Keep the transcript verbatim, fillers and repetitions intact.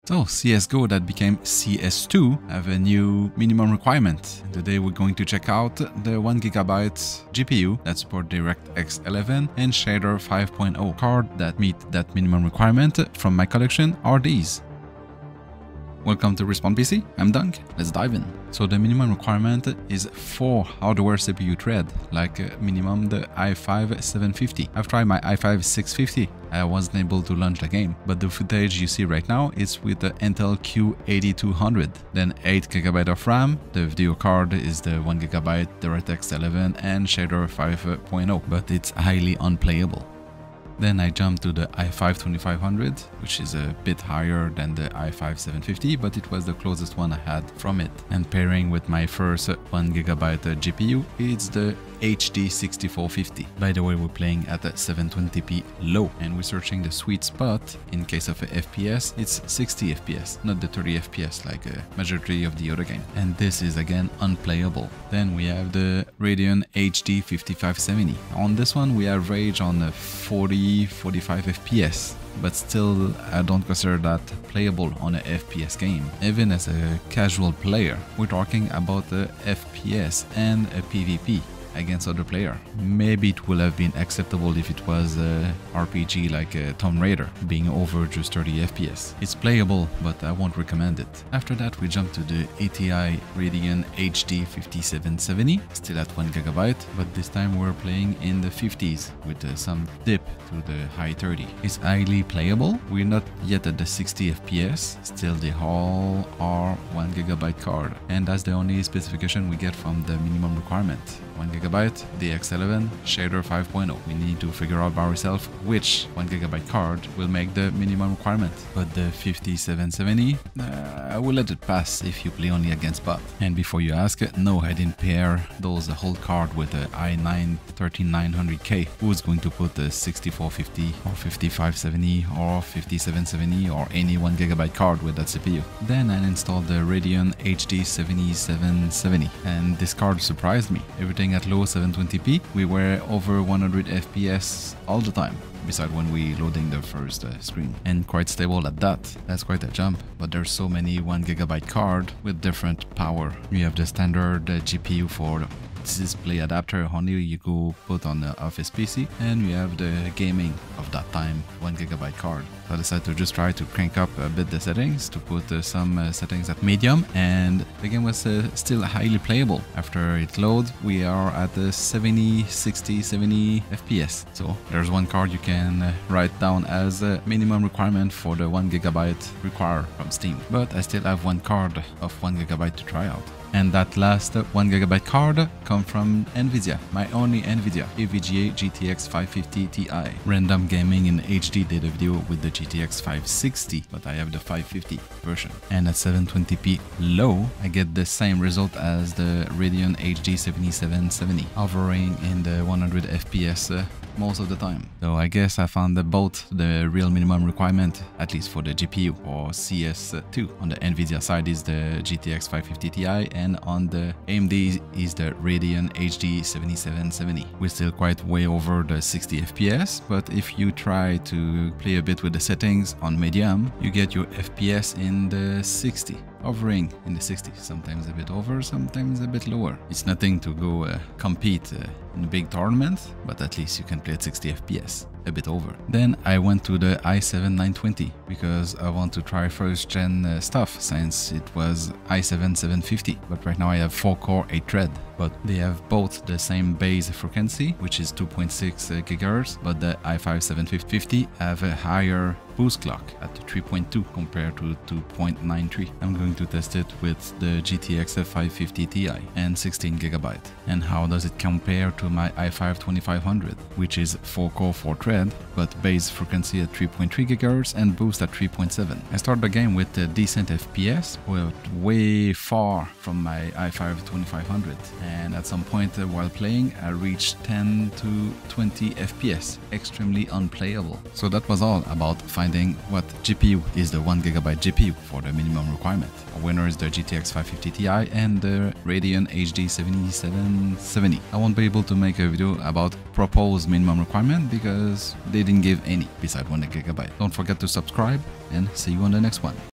So C S G O that became C S two have a new minimum requirement. Today we're going to check out the one gigabyte G P U that support DirectX eleven and shader five point oh. Card that meet that minimum requirement from my collection are these. Welcome to Respawn P C, I'm Dunk, let's dive in. So the minimum requirement is four hardware C P U thread, like uh, minimum the i five seven fifty. I've tried my i five six fifty, I wasn't able to launch the game, but the footage you see right now is with the Intel Q eighty-two hundred. Then eight gigabyte of RAM, the video card is the one gigabyte DirectX eleven and shader five point oh, but it's highly unplayable. Then I jumped to the i five twenty-five hundred, which is a bit higher than the i five seven fifty, but it was the closest one I had from it. And pairing with my first one gigabyte G P U, it's the H D sixty-four fifty. By the way, we're playing at a seven twenty p low, and we're searching the sweet spot. In case of a F P S, it's sixty F P S, not the thirty F P S like a majority of the other game. And this is again unplayable. Then we have the Radeon H D fifty-five seventy. On this one, we average on a forty, forty-five F P S. But still, I don't consider that playable on a F P S game. Even as a casual player, we're talking about a F P S and a PvP against other player. Maybe it would have been acceptable if it was a R P G like a Tomb Raider, being over just thirty F P S. It's playable, but I won't recommend it. After that, we jump to the A T I Radeon H D fifty-seven seventy, still at one gigabyte, but this time we're playing in the fifties with uh, some dip to the high thirty. It's highly playable. We're not yet at the sixty F P S, still the all are one gigabyte card, and that's the only specification we get from the minimum requirement. one gigabyte, D X eleven, shader five point oh. We need to figure out by ourselves which one gigabyte card will make the minimum requirement. But the fifty-seven seventy, uh, I will let it pass if you play only against bot. And before you ask, no, I didn't pair those whole card with the i nine thirty-nine hundred K. Who's going to put the sixty-four fifty or fifty-five seventy or fifty-seven seventy or any one gigabyte card with that C P U? Then I installed the Radeon H D seventy-seven seventy, and this card surprised me. Everything at low seven twenty p, we were over one hundred F P S all the time, beside when we loading the first uh, screen, and quite stable at that. That's quite a jump, but there's so many one gigabyte card with different power. You have the standard uh, G P U for display adapter only you go put on the office P C, and we have the gaming of that time one gigabyte card. So I decided to just try to crank up a bit the settings, to put uh, some uh, settings at medium, and the game was uh, still highly playable. After it loads, we are at the seventy, sixty, seventy F P S. So there's one card you can uh, write down as a minimum requirement for the one gigabyte required from Steam. But I still have one card of one gigabyte to try out. And that last one gigabyte card come from Nvidia, my only Nvidia, A V G A G T X five fifty Ti. Random Gaming in H D did a video with the G T X five sixty, but I have the five fifty version. And at seven twenty p low, I get the same result as the Radeon H D seventy-seven seventy, hovering in the one hundred F P S uh, most of the time. So I guess I found that both the real minimum requirement, at least for the G P U, or C S two. On the Nvidia side is the G T X five fifty Ti, and on the A M D is the Radeon H D seventy-seven seventy. We're still quite way over the sixty F P S, but if you try to play a bit with the settings on medium, you get your F P S in the sixty. Hovering in the sixties, sometimes a bit over, sometimes a bit lower. It's nothing to go uh, compete uh, in a big tournament, but at least you can play at sixty F P S, a bit over. Then I went to the i seven nine twenty because I want to try first gen uh, stuff, since it was i seven seven fifty. But right now I have four core, eight thread, but they have both the same base frequency, which is two point six uh, gigahertz, but the i five seven fifty have a higher boost clock at three point two compared to two point nine three. I'm going to test it with the G T X five fifty Ti and sixteen gigabyte. And how does it compare to my i five twenty-five hundred, which is four core, four thread, but base frequency at three point three gigahertz and boost at three point seven. I start the game with a decent F P S, but way far from my i five twenty-five hundred. And at some point uh, while playing, I reached ten to twenty F P S, extremely unplayable. So that was all about finding what G P U is the one gigabyte G P U for the minimum requirement. Our winner is the G T X five fifty Ti and the Radeon H D seventy-seven seventy. I won't be able to make a video about proposed minimum requirement because they didn't give any beside one gigabyte. Don't forget to subscribe and see you on the next one.